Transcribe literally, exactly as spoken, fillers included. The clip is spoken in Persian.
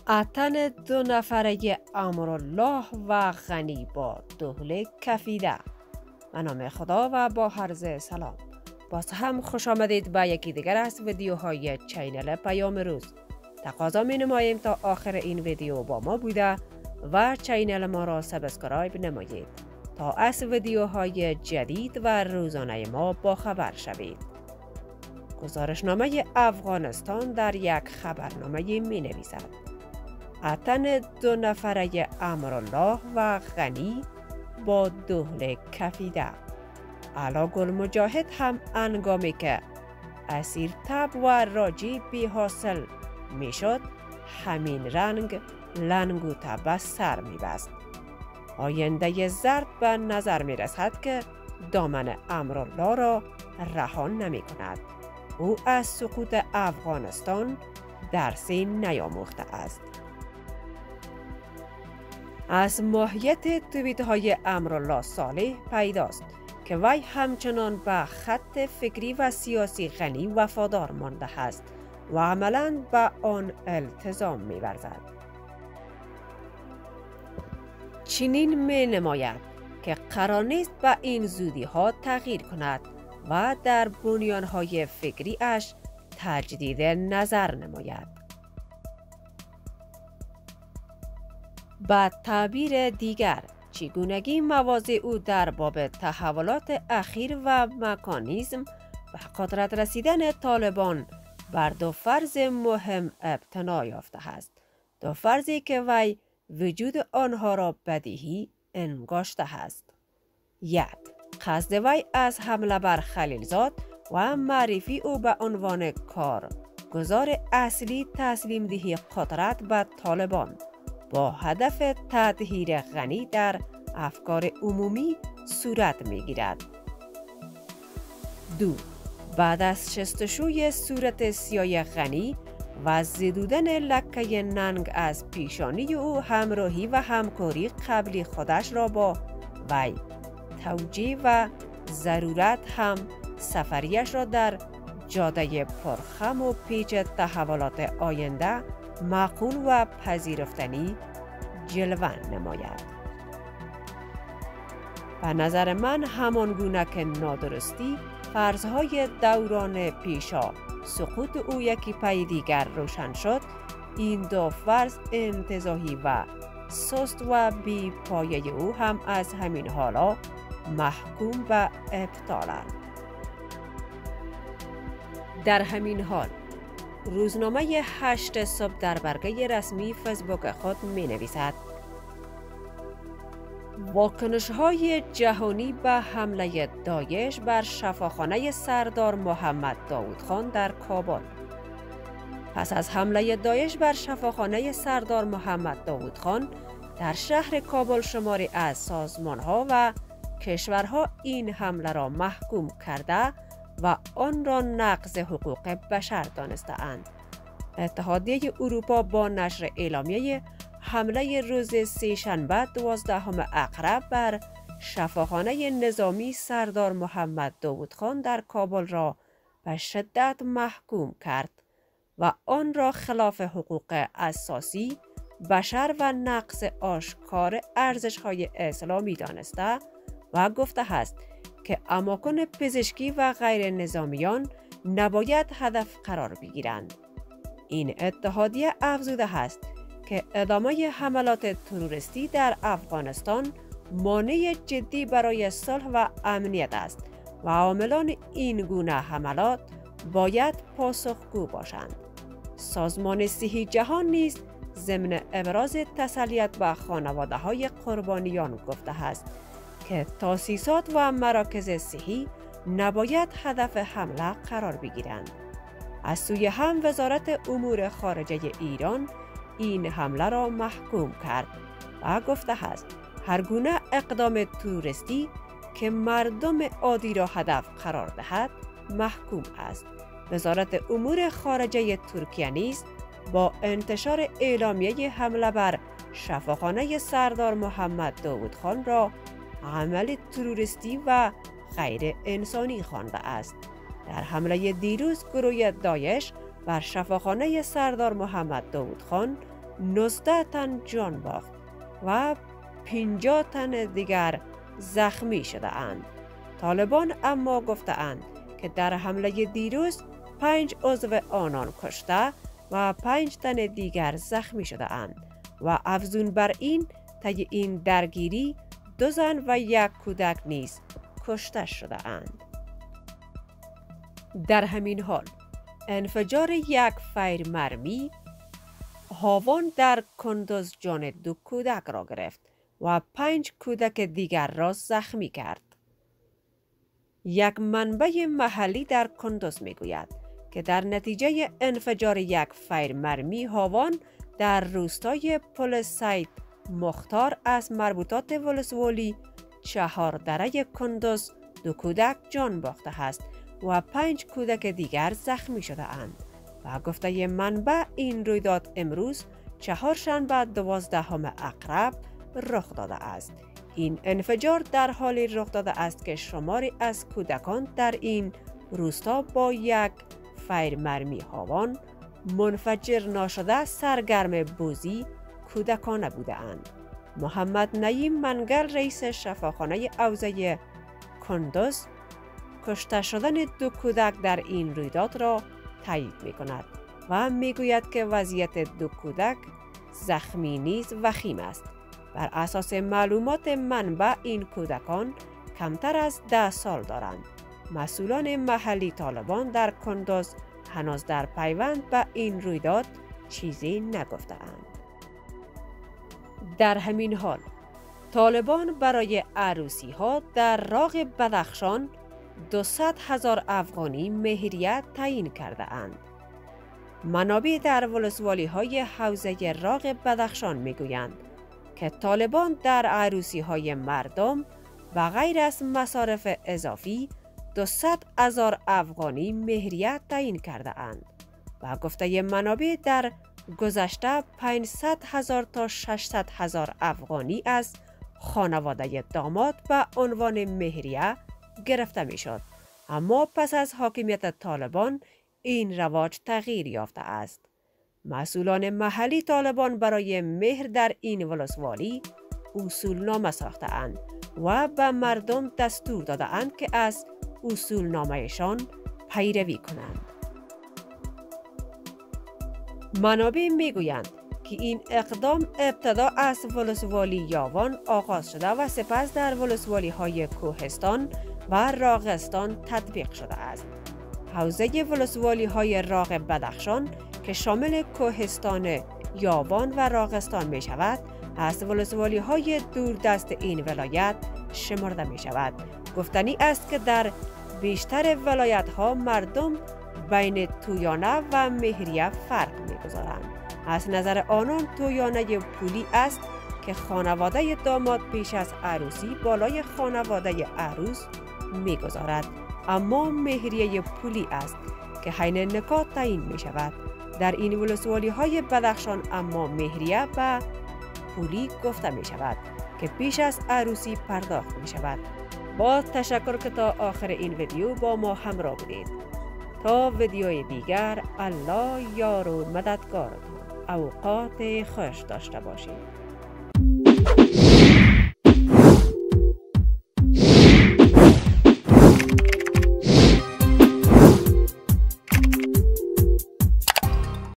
اتن دو نفره امرالله و غنی با دهل کفیده. به نام خدا و با عرض سلام. باز هم خوش آمدید به یکی دیگر از ویدیوهای چینل پیام روز. تقاضا می نماییم تا آخر این ویدیو با ما بوده و چینل ما را سابسکرایب نمایید تا از ویدیوهای جدید و روزانه ما با خبر شوید. گزارشنامه افغانستان در یک خبرنامه می نویسد: اتن دو نفره امرالله و غنی با دهل کفیده. علا گل مجاهد هم انگامی که اسیر تب و راجی بی حاصل می شد، همین رنگ لنگ و تب سر می بست. آینده زرد به نظر می رسد که دامن امرالله را رهان نمی کند. او از سقوط افغانستان درسی نیاموخته است. از ماهیت توییت های امرالله صالح پیداست که وی همچنان به خط فکری و سیاسی غنی وفادار مانده است و عملاً به آن التزام می ورزد. چنین می نماید که قرار نیست به این زودی ها تغییر کند و در بنیان های فکری اش تجدید نظر نماید. به تعبیر دیگر، چگونگی مواضع او در باب تحولات اخیر و مکانیزم و قدرت رسیدن طالبان بر دو فرض مهم ابتنا یافته است. دو فرضی که وی وجود آنها را بدیهی انگاشته است. یک، قصد وی از حمله بر خلیلزاد و معرفی او به عنوان کارگزار اصلی تسلیم دهی قدرت به طالبان با هدف تطهیر غنی در افکار عمومی صورت می گیرد. دو، بعد از شستشوی صورت سیاه غنی و زدودن لکه ننگ از پیشانی او، همراهی و همکاری قبلی خودش را با وی توجیه و ضرورت هم سفریش را در جاده پرخم و پیچ تحولات آینده معقول و پذیرفتنی جلوه نماید. به نظر من همان گونه که نادرستی فرضهای دوران پیشا سقوط او یکی پی دیگر روشن شد، این دو فرض انتزاعی و سست و بی پایه او هم از همین حالا محکوم به ابطالند. در همین حال روزنامه هشت صبح در برگه رسمی فیسبوک خود می نویسد: واکنش های جهانی به حمله داعش بر شفاخانه سردار محمد داود خان در کابل. پس از حمله داعش بر شفاخانه سردار محمد داود خان در شهر کابل، شماری از سازمان ها و کشورها این حمله را محکوم کرده و آن را نقض حقوق بشر دانسته اند. اتحادیه اروپا با نشر اعلامیه حمله روز سه‌شنبه دوازدهم اقرب بر شفاخانه نظامی سردار محمد داود خان در کابل را به شدت محکوم کرد و آن را خلاف حقوق اساسی بشر و نقض آشکار ارزش‌های اسلامی دانسته و گفته است که اماکن پزشکی و غیر نظامیان نباید هدف قرار بگیرند. این اتحادیه افزوده است که ادامه حملات تروریستی در افغانستان مانع جدی برای صلح و امنیت است و عاملان این گونه حملات باید پاسخگو باشند. سازمان صحی جهان نیز ضمن ابراز تسلیت به خانواده های قربانیان گفته است که تاسیسات و مراکز صحی نباید هدف حمله قرار بگیرند. از سوی هم وزارت امور خارجه ایران این حمله را محکوم کرد و گفته است هر گونه اقدام تروریستی که مردم عادی را هدف قرار دهد محکوم است. وزارت امور خارجه ترکیه نیز با انتشار اعلامیه حمله بر شفاخانه سردار محمد داود خان را عمل تروریستی و غیر انسانی خوانده است. در حمله دیروز گروه داعش بر شفاخانه سردار محمد داود خان نوزده تن جان باخت و پنجاه تن دیگر زخمی شده اند. طالبان اما گفته اند که در حمله دیروز پنج عضو آنان کشته و پنج تن دیگر زخمی شده اند و افزون بر این طی این درگیری دو زن و یک کودک نیز کشته شده اند. در همین حال انفجار یک فیر مرمی هاوان در کندوز جان دو کودک را گرفت و پنج کودک دیگر را زخمی کرد. یک منبع محلی در کندوز می گوید که در نتیجه انفجار یک فیر مرمی هاوان در روستای پل سید مختار از مربوطات ولسوالی چهار دره کندوز دو کودک جان باخته است و پنج کودک دیگر زخمی شده اند و گفته منبع این رویداد امروز چهارشنبه دوازدهم اکتبر رخ داده است. این انفجار در حالی رخ داده است که شماری از کودکان در این روستا با یک فیر مرمی هاوان منفجر ناشده سرگرم بازی کودکانه بوده اند. محمد نعیم منگل رئیس شفاخانه حوزه کندوز کشته شدن دو کودک در این رویداد را تایید می کند و می گوید که وضعیت دو کودک زخمی نیز وخیم است. بر اساس معلومات منبع این کودکان کمتر از ده سال دارند. مسئولان محلی طالبان در کندوز هنوز در پیوند به این رویداد چیزی نگفته‌اند. در همین حال طالبان برای عروسی ها در راغ بدخشان دویست هزار افغانی مهریه تعیین کرده اند. منابع در ولسوالی های حوزه راغ بدخشان می گویند که طالبان در عروسی های مردم و غیر از مصارف اضافی دویست هزار افغانی مهریه تعیین کرده اند و گفته منابع در گذشته پانصد هزار تا ششصد هزار افغانی از خانواده داماد به عنوان مهریه گرفته می شد. اما پس از حاکمیت طالبان این رواج تغییر یافته است. مسئولان محلی طالبان برای مهر در این ولسوالی اصولنامه ساخته اند و به مردم دستور داده اند که از اصولنامهشان پیروی کنند. منابع می گویند که این اقدام ابتدا از ولسوالی یاوان آغاز شده و سپس در ولسوالی های کوهستان و راغستان تطبیق شده است. حوزه ولسوالی های راغ بدخشان که شامل کوهستان یاوان و راغستان می شود، از ولسوالی های دوردست این ولایت شمرده می شود. گفتنی است که در بیشتر ولایت ها مردم بین تویانه و مهریه فرق می گذارند. از نظر آنان تویانه پولی است که خانواده داماد پیش از عروسی بالای خانواده عروس می گذارد، اما مهریه پولی است که حین نکاح تعیین می شود. در این ولسوالی های بدخشان اما مهریه به پولی گفته می شود که پیش از عروسی پرداخت می شود. با تشکر که تا آخر این ویدیو با ما همراه بودید. تا ویدیوی دیگر الله یار و مددگارتان. اوقات خوش داشته باشید.